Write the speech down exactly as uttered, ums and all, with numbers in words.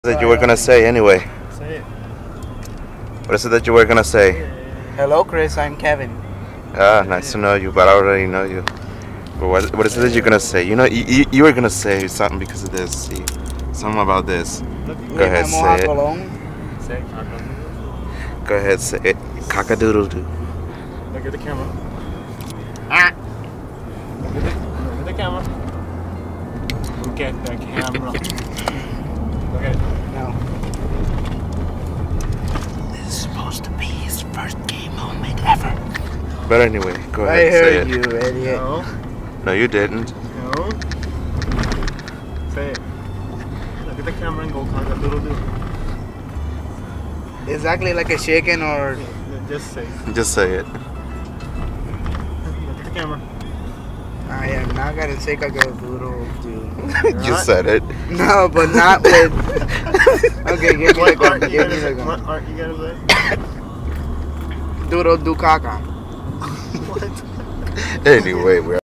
That you were gonna say anyway? Say it. What is it that you were gonna say? Hello, Chris. I'm Kevin. Ah, nice to know you, but I already know you. But what, what is it that you're gonna say? You know, you, you, you were gonna say something because of this. See, something about this. Go ahead, say it. Say it, cock-a-doodle. Go ahead, say it. Cock-a-doodle-doo. Look at the camera. Ah. Look at the, look at the camera. Look at the camera. Look at it. No. This is supposed to be his first gay moment ever. But anyway, go I ahead, say heard it. you, idiot. No. No, you didn't. No. Say it. Look at the camera and go cock-a-doodle-doo. Exactly like a chicken or... Just say it. Just say it. Look at the camera. I am not gonna say cock-a-doodle doo. You said it. No, but not with... Okay, give me What the art gun. you Give me gotta say? the gun. What art you gotta say? Doodle do caca. What? Anyway, we're